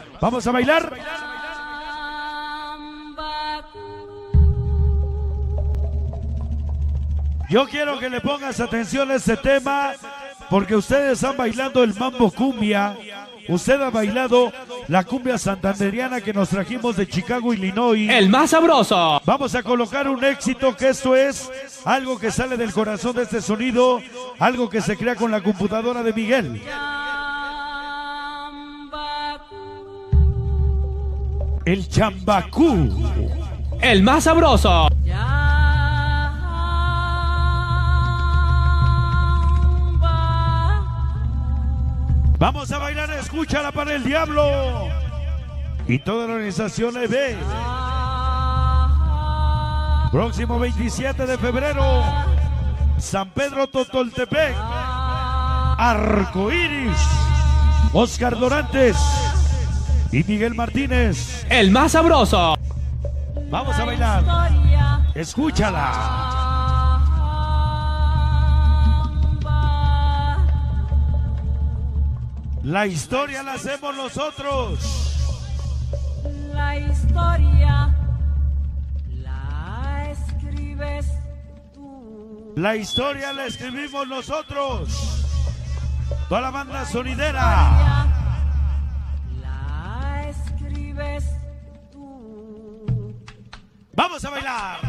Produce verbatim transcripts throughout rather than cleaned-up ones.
Vamos a bailar. Yo quiero que le pongas atención a este tema, porque ustedes están bailando el mambo cumbia. Usted ha bailado la cumbia santanderiana que nos trajimos de Chicago, Illinois. El más sabroso. Vamos a colocar un éxito, que esto es algo que sale del corazón de este sonido, algo que se crea con la computadora de Miguel. El chambacú. El más sabroso. Vamos a bailar, escúchala para el diablo. Y toda la organización E B. Próximo veintisiete de febrero, San Pedro Totoltepec, Arcoiris, Oscar Dorantes y Miguel Martínez. El más sabroso. Vamos a bailar. Escúchala. La historia la hacemos nosotros. La historia la escribes tú. La historia la escribimos nosotros. Toda la banda sonidera. La escribes tú. Vamos a bailar.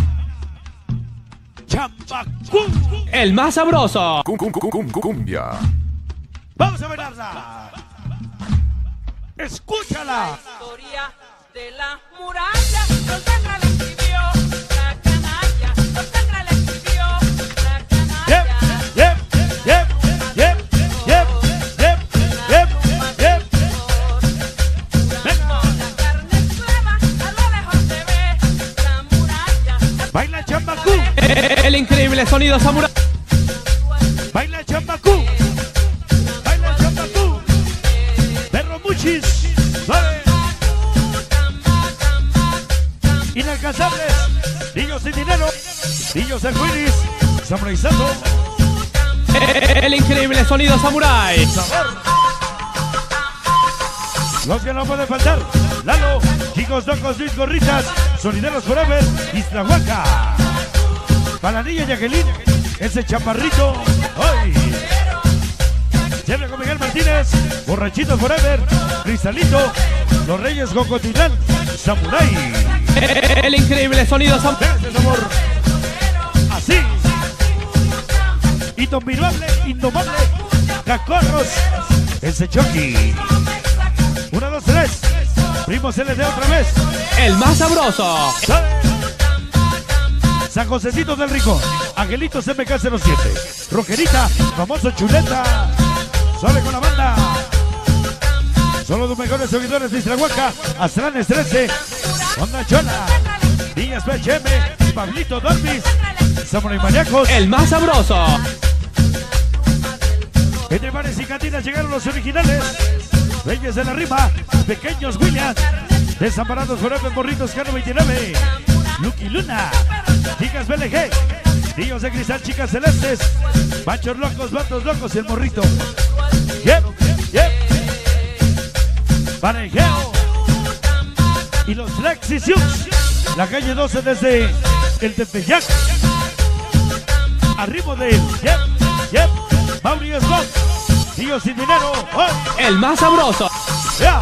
Chambacú. El más sabroso. Cum, cum, cum, cum, cumbia. Vamos a bailarla. Escúchala. La historia de la muralla, Don Sangre la escribió la canalla. Don Sangre la escribió la canalla. Yep, yep, yep, yep, yep, yep, yep, yep. Venga. La carne nueva, a lo lejos se ve la muralla. Baila chambacú. El increíble sonido samurai. Baila chambacú. Vale. Inalcanzables, niños sin dinero, niños arcoíris, samurai-sazo. El increíble sonido samurai. Sabor. Los que no pueden faltar, Lalo, chicos locos, Luis Gorritas, Sonideros Forever, Islahuaca. Para la niña Jacqueline, ese chaparrito, hoy. Siempre con Miguel Martínez, Borrachito Forever, Cristalito, Los Reyes Cocotilán, Samurai. El increíble sonido samurai. Ese sabor. Así. Indomable, indomable. Cacorros. Ese Chucky. Una, dos, tres. Primo C L D otra vez. El más sabroso. ¿Sabe? San Josecito del Rincón. Angelitos M K cero siete. Rojerita, famoso Chuleta. Suave con la banda. Solo los mejores seguidores de Islahuaca. Astranes trece. Onda Chola. Niñas P H M. Pablito Dormis. Samurai Maniacos. El más sabroso. Entre bares y cantinas llegaron los originales. Reyes de la Rima. Pequeños Williams. Desamparados Forever, Morritos Cano veintinueve. Lucky Luna. Chicas B L G. Niños de cristal, chicas celestes. Machos locos, vatos locos y el morrito. Yep, yep. Panegeo. Y los Lexi Sioux. La calle doce desde el Tepeyac. Arriba de él. Yep, yep. Mauri Scott. Niños sin dinero. Oh. El más sabroso. Yeah.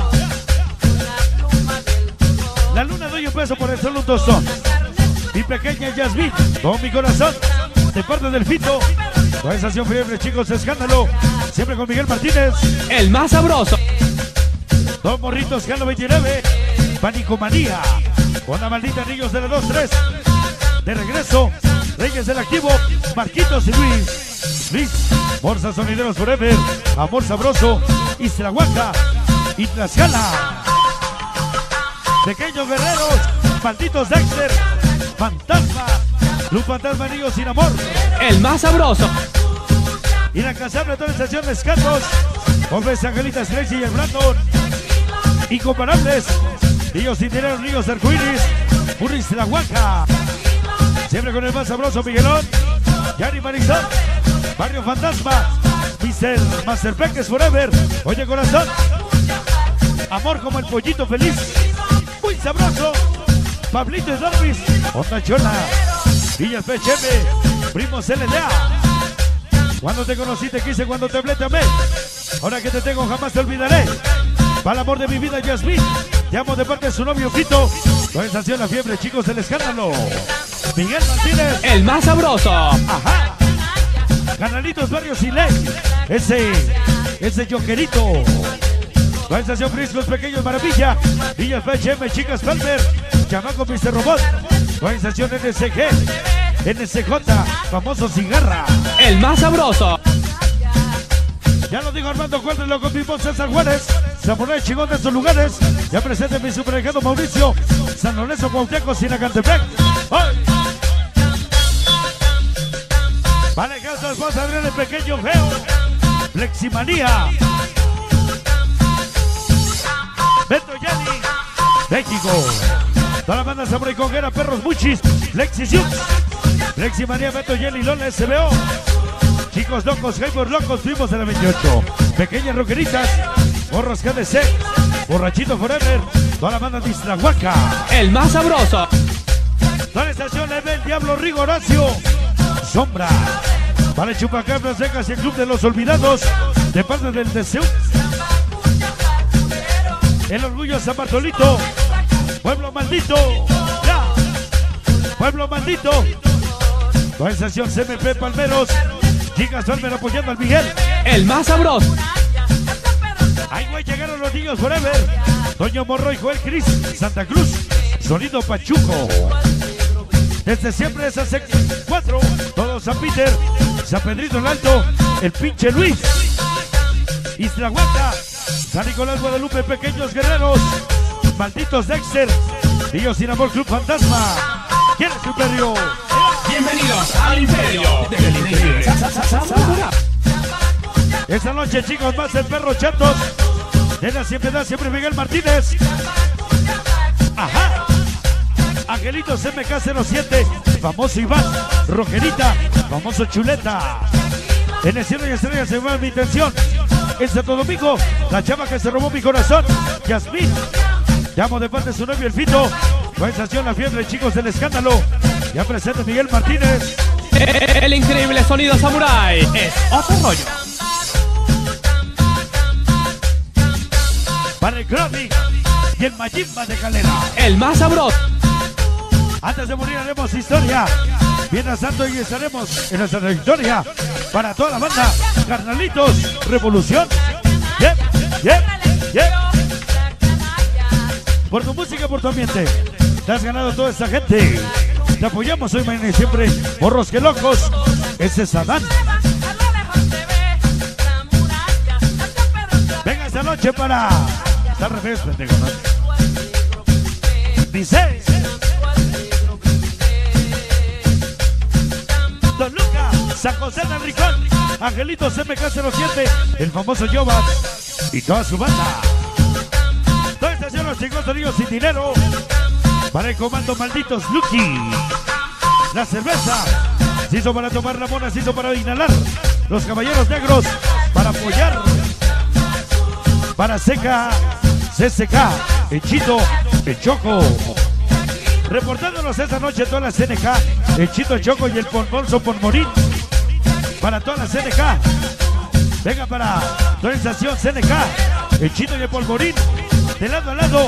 La luna doy un peso por el solo un tostón. Mi pequeña Yasmin, con mi corazón, de parte del Fito. Organización Fiebre, chicos, escándalo. Siempre con Miguel Martínez. El más sabroso. Dos morritos, Cano veintinueve. Panicomanía. Con la maldita niños de la dos tres. De regreso, Reyes del Activo, Marquitos y Luis. Luis, Morsa Sonideros Forever. Amor Sabroso. Islahuaca. Y Tlaxcala. Pequeños guerreros, malditos Dexter. Fantasma, Luz Fantasma, Niños sin amor. El más sabroso. Inalcanzable actualización de escatos. Hombres Angelitas Tracy y el Brandon. Incomparables. Niños sin dinero, niños arcoíris. Puris la Huaca. Siempre con el más sabroso Miguelón. Yari Marisol. Barrio Fantasma. Mister Master Peques Forever. Oye corazón. Amor como el pollito feliz. Muy sabroso. Pablito y Darvis. Onda Chola. Villas P H M. Primos L D A. Cuando te conocí te quise, cuando te hablé te amé. Ahora que te tengo jamás te olvidaré. Para el amor de mi vida, Yasmín. Te amo de parte de su novio Fito. Organización La Fiebre, chicos del escándalo. Miguel Martínez. El más sabroso. Ajá. Canalitos Barrios y Ley. Ese, ese Jokerito. Organización Friscos Pequeños Maravilla. Villas P H M, Chicas Palmer. Chamaco mister Robot. Organización N S G. N S J, famoso Cigarra. El más sabroso. Ya lo digo Armando, cuéntenlo con mi voz César Juárez. Samurai chingón de estos lugares. Ya presente mi supermercado Mauricio. San Lorenzo, Cuauhtémoc, Sinacantepec. ¡Ay! Vale, Casas, vamos a ver el pequeño feo. Fleximanía. Beto Yanni. México. Toda la banda Samurai Conguera, Perros Muchis. Lexi Siux. Fleximanía, Beto Yanni, Lola S B O. Chicos locos, gamers locos, primos de la veintiocho. Pequeñas roqueritas. Borros G D C. Borrachito Forever. Toda la banda de Islahuaca. El más sabroso. Toda la estación le ve el Diablo Rigo Horacio. Sombra. Vale, Chupacabras Secas y el Club de los Olvidados. De parte del Deseo. El Orgullo San Bartolito. Pueblo Maldito. Ya. Pueblo Maldito. Toda la estación C M P Palmeros. Chicas Palmer apoyando al Miguel. El más sabroso. Ahí güey, llegaron los niños Forever. Toño Morro y Joel Cris. Santa Cruz. Sonido Pachuco. Desde siempre es hace cuatro. Todo San Peter. San Pedrito el Alto. El pinche Luis. Islahuaca. San Nicolás Guadalupe. Pequeños Guerreros. Malditos Dexter. Niños sin amor Club Fantasma. ¿Quién es Imperio? Bienvenidos al Imperio del Increíble. Esta noche, chicos, más el perro Chatos. De la siempre da, siempre Miguel Martínez. Ajá. Angelitos M K cero siete. Famoso Iván. Rojerita. Famoso Chuleta. En el cielo y estrellas se mueve mi intención. En Santo Domingo, la chava que se robó mi corazón. Yasmín. Llamo de parte de su novio el Fito. Organización La Fiebre, chicos del escándalo. Ya presente Miguel Martínez. El increíble sonido samurai es otro rollo. Para el Grammy y el Mayimba de Calera. El más sabroso. Antes de morir haremos historia. Viernes Santo y estaremos en nuestra trayectoria. Para toda la banda, carnalitos, revolución. Yep, yep, yep. Por tu música, por tu ambiente. Te has ganado toda esta gente. Te apoyamos hoy, mañana y siempre. Morros que locos. Ese es Adán. Venga esta noche para... Está al revés, pendejo, ¿no? Dice... Don Luca, San José del Ricón, Angelitos M K cero siete, el famoso Yobat y toda su banda. Toda estación los chicos sonidos sin dinero. Para el comando Malditos Lucky. La cerveza se hizo para tomar, la mona se hizo para inhalar. Los caballeros negros para apoyar. Para Seca, C C K, el Chito, el Choco. Reportándonos esta noche toda la C N K, el Chito, el Choco y el Ponmonso Ponmorín. Para toda la C N K. Venga para toda la estación C N K, el Chito y el Polvorín. De lado a lado.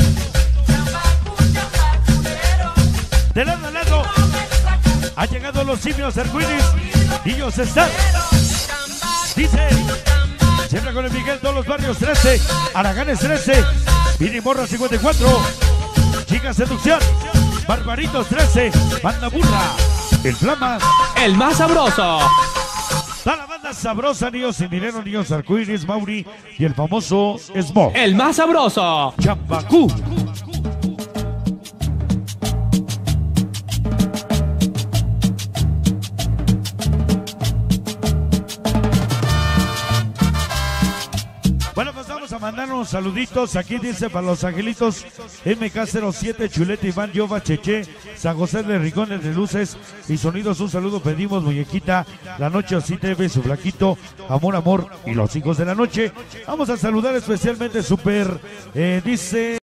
De lado a lado. Han llegado los simios arcoíris. Y ellos están. Dice. Siempre con el Miguel, todos los barrios trece. Araganes trece. Vini Morra cincuenta y cuatro. Chicas Seducción. Barbaritos trece. Banda Burra. El Flamas. El más sabroso. Toda la banda sabrosa, niños sin dinero, niños arcoíris, Mauri y el famoso Smoke. El más sabroso. Champacú. Bueno, pues vamos a mandar unos saluditos. Aquí dice para los angelitos M K cero siete, Chuleta, Iván, Yova, Cheche, San José de Ricones de Luces y Sonidos. Un saludo pedimos, muñequita, la noche así te ve, su flaquito, amor, amor y los hijos de la noche. Vamos a saludar especialmente super, eh, dice...